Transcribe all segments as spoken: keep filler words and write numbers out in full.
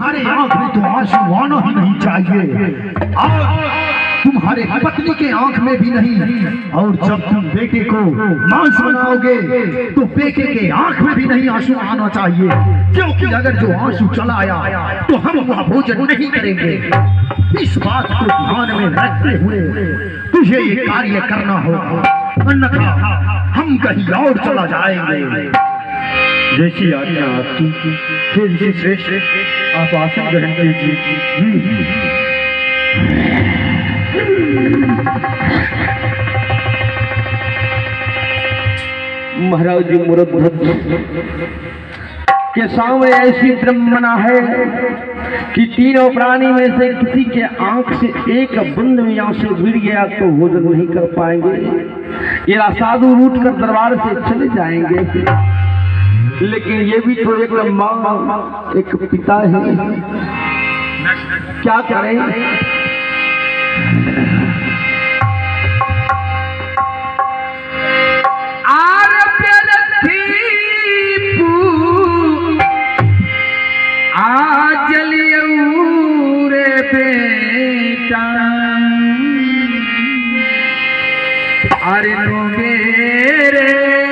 तुम्हारे आंख में तो आंसू आना ही नहीं चाहिए और तुम्हारे पत्नी के आंख में भी नहीं। और जब तुम बेटे को मांस बनाओगे तो बेटे के आंख में भी नहीं आंसू आना चाहिए, क्योंकि अगर जो आंसू चला आया तो हम वह भोजन नहीं करेंगे। इस बात को ध्यान में रखते हुए तुझे ये कार्य करना होगा, अन्यथा हम कहीं और चला जाएंगे। जैसी आज्ञा आपकी। फिर ऋषि श्रेष्ठ आप आसन ग्रहण कीजिए। महाराज जी मुरब्बत के सामने ऐसी ब्रह्मणा है कि तीनों प्राणी में से किसी के आंख से एक बूंद में आंसू गिर गया तो भोजन नहीं कर पाएंगे। ये साधु रूठ कर दरबार से चले जाएंगे, लेकिन ये भी तो एक माँ एक पिता है, क्या करें। अरे नो मेरे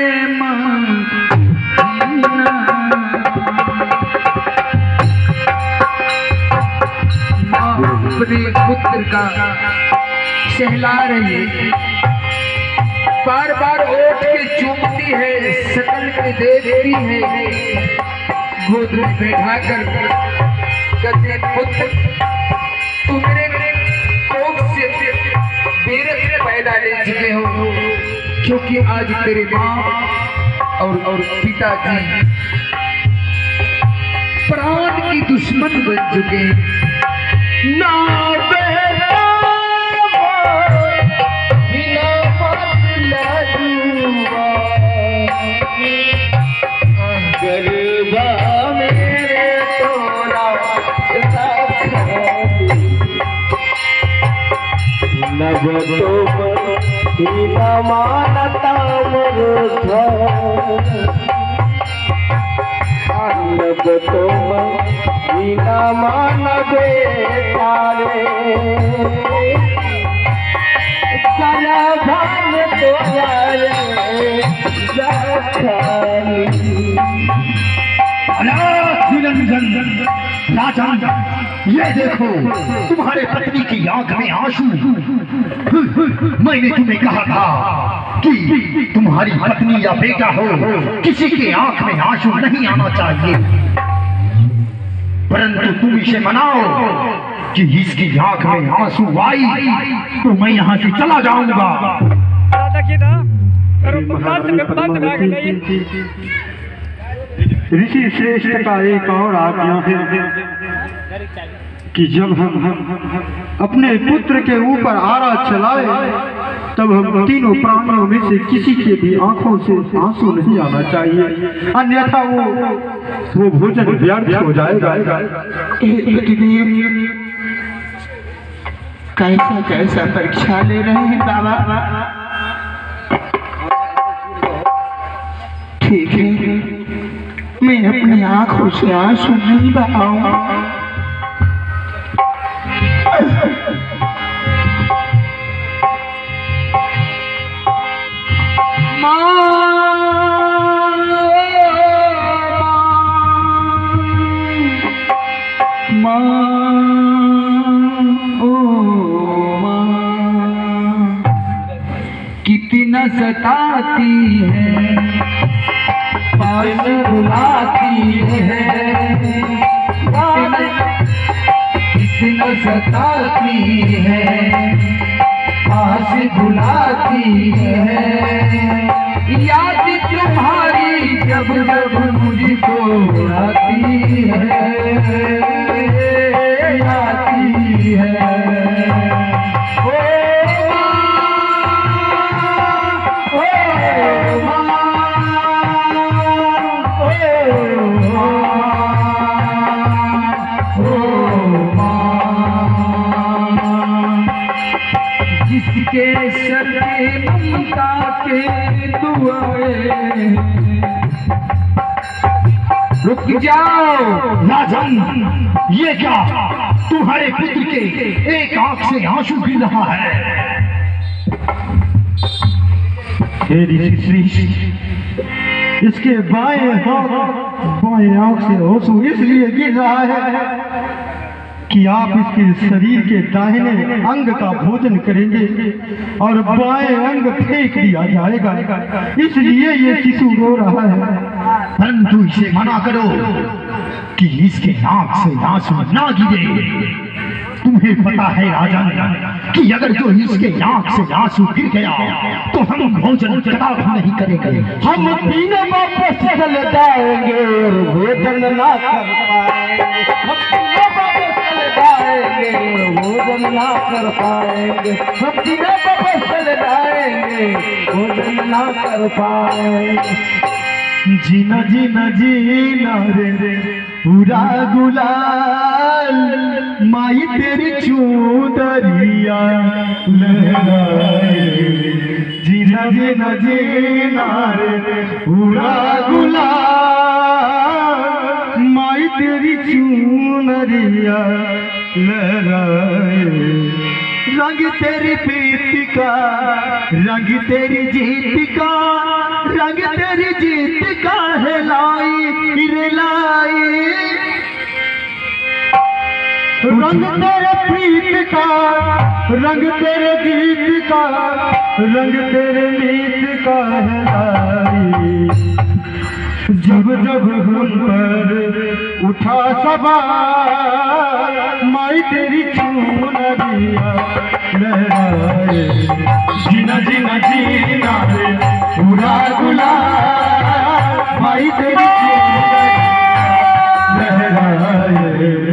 अपने पुत्र का सहला रही, बार बार ओठ के चूमती है, सकल के दे देती है, गोद में बैठा कर कहते पुत्र तू मेरे कोख से बेरत पैदा ले चुके हो, क्योंकि आज तेरे माँ और और पिताजी प्राण की दुश्मन बन चुके। ना बेटा बिना गरीबा मेरे तोरा नब तो बिना मानता मरुधा नब तो बिना मानवे तारे भान तो राजा ये देखो तुम्हारे पत्नी की आंख में आंसू। मैंने तुम्हें कहा था कि तुम्हारी पत्नी या बेटा हो किसी के आंख में आंसू नहीं आना चाहिए, परंतु तुम इसे मनाओ कि इसकी आंख में आंसू आई तो मैं यहाँ से चला जाऊंगा। ऋषि श्रेष्ठ का एक और आज्ञा है कि जब हम, हम अपने पुत्र के ऊपर आरा चलाए तब हम तीनों प्राणियों में से किसी के भी आंखों से आंसू नहीं आना चाहिए, अन्यथा वो वो भोजन व्यर्थ हो जाएगा। कैसा कैसा परीक्षा ले रहे हैं बाबा। ठीक है, मैं अपनी आंखों से आंसू नहीं बहाऊंगा। कितना सताती है पास बुलाती है, कितना सताती है पास बुलाती है, याद तुम्हारी जब जब मुझको आती है आती है। जिसके सर पे ममता के दुआएं रुक जाओ। राजन, ये क्या? तुम्हारे पुत्र के एक आंख से आंसू गिर रहा है। हे ऋषि, इसके बाएं हाथ बाएं आंख से आंसू इसलिए गिर रहा है कि आप इसके शरीर के दाहिने अंग का भोजन करेंगे और बाएं अंग फेंक दिया जाएगा, इसलिए ये शिशु रो रहा है। परंतु इसे मना करो कि इसके आंख से आंसू ना गिरे। तुम्हें पता है राजन कि अगर जो इसके आंख से आंसू गिर गया तो हम भोजन कदापि नहीं करेंगे। हम तीनों वापस चले जाएंगे और भोजन ना कर पाएंगे। हम तीनों वापस चले जाएंगे और भोजन ना कर पाएंगे। हम तीनों वापस चले जाएंगे, भोजन ना कर पाएंगे। जीना जीना जीना रे रे पूरा गुलाल, माई तेरी चूदरिया लहराए। जीना जीना जीना रे पूरा गुलाल, माई तेरी चूनरिया लहराए। रंग तेरी प्रीति का, रंग तेरी जीत का, रंग तेरी जीत का है लाई रे लाई। रंग तेरे प्रीत का, रंग तेरे जीत का, रंग तेरे मीत का है लाई। जब जब हम पर उठा सवार, माई तेरी चूनरिया लहराए। जीना जीना जीना रे पूरा गुलाल, माई तेरी चूनरिया लहराए।